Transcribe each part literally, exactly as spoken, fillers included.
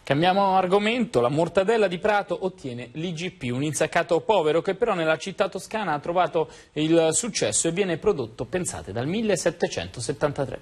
Cambiamo argomento, la mortadella di Prato ottiene l'I G P, un insaccato povero che però nella città toscana ha trovato il successo e viene prodotto, pensate, dal millesettecentosettantatré.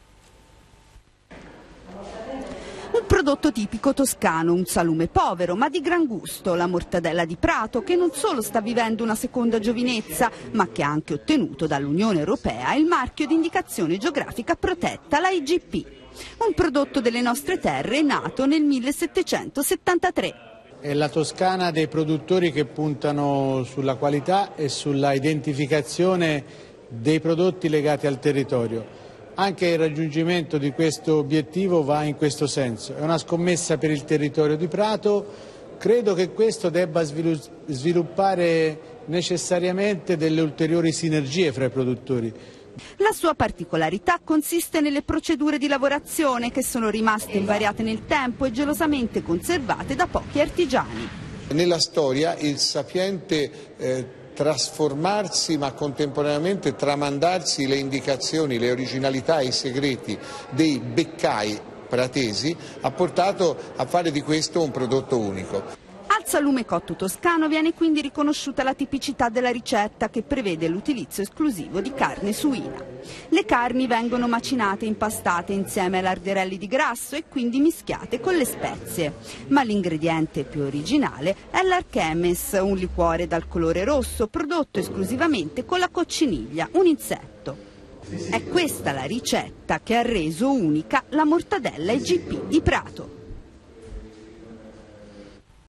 Un prodotto tipico toscano, un salume povero ma di gran gusto, la mortadella di Prato, che non solo sta vivendo una seconda giovinezza, ma che ha anche ottenuto dall'Unione Europea il marchio di indicazione geografica protetta, la I G P. Un prodotto delle nostre terre nato nel millesettecentosettantatré. È la Toscana dei produttori che puntano sulla qualità e sulla identificazione dei prodotti legati al territorio. Anche il raggiungimento di questo obiettivo va in questo senso. È una scommessa per il territorio di Prato. Credo che questo debba sviluppare necessariamente delle ulteriori sinergie fra i produttori. La sua particolarità consiste nelle procedure di lavorazione che sono rimaste invariate nel tempo e gelosamente conservate da pochi artigiani. Nella storia il sapiente eh, trasformarsi ma contemporaneamente tramandarsi le indicazioni, le originalità e i segreti dei beccai pratesi ha portato a fare di questo un prodotto unico. Al salume cotto toscano viene quindi riconosciuta la tipicità della ricetta, che prevede l'utilizzo esclusivo di carne suina. Le carni vengono macinate e impastate insieme a larderelli di grasso e quindi mischiate con le spezie. Ma l'ingrediente più originale è l'archemes, un liquore dal colore rosso prodotto esclusivamente con la cocciniglia, un insetto. È questa la ricetta che ha reso unica la mortadella I G P di Prato.